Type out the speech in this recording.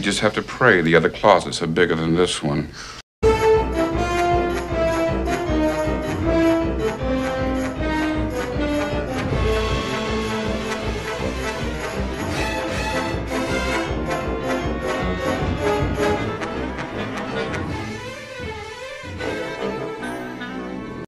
just have to pray the other closets are bigger than this one.